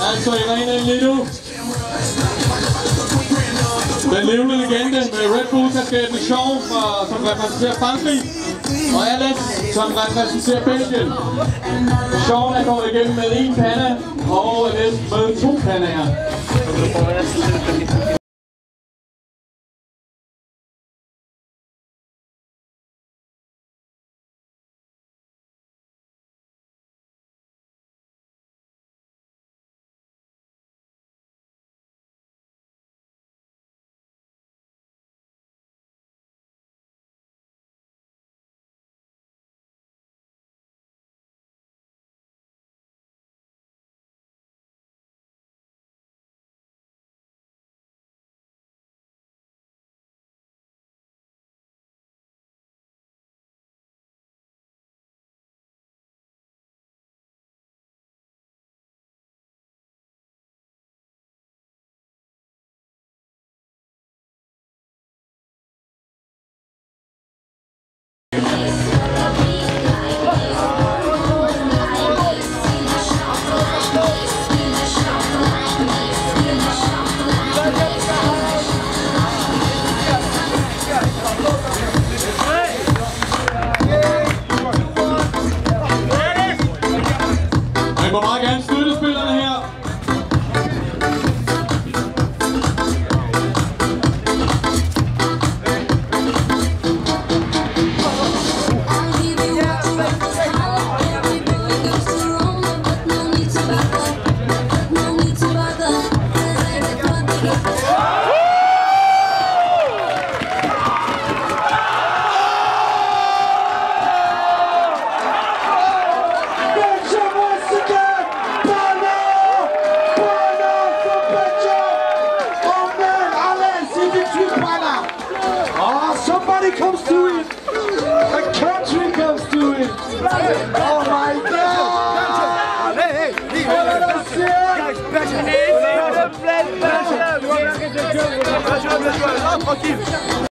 Altså Irene lige nu. Den levende legende med Red Bull-kasketten Sean, som repræsenterer Frankrig, og Alex, som repræsenterer Belgien. Sean er gået igennem med 1 panda, og Alex med 2 pandaer. Jeg må meget gerne støtte spillerne her. Somebody comes to it! The country comes to it! Oh my God! Hey, hey!